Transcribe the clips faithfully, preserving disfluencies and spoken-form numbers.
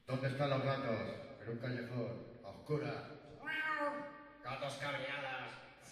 ¿Dónde están los gatos? En un callejón, a oscuras. Gatos cabreadas.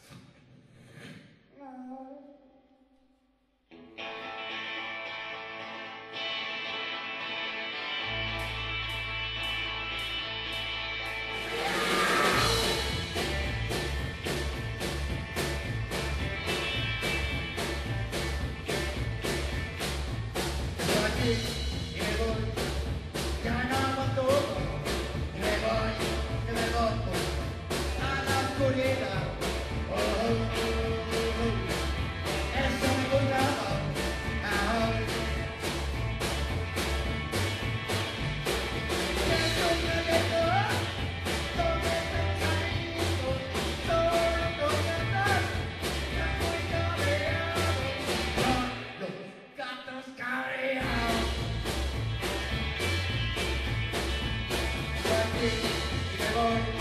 Aquí y me voy, ya no aguanto, y me voy, y me voy a la oscuridad. Oh, oh, oh, oh. Eso me gusta. Ah, eso me gusta. Todo pensadito, solo con andar, ya muy cabreado. Los gatos cabreados. Y me voy.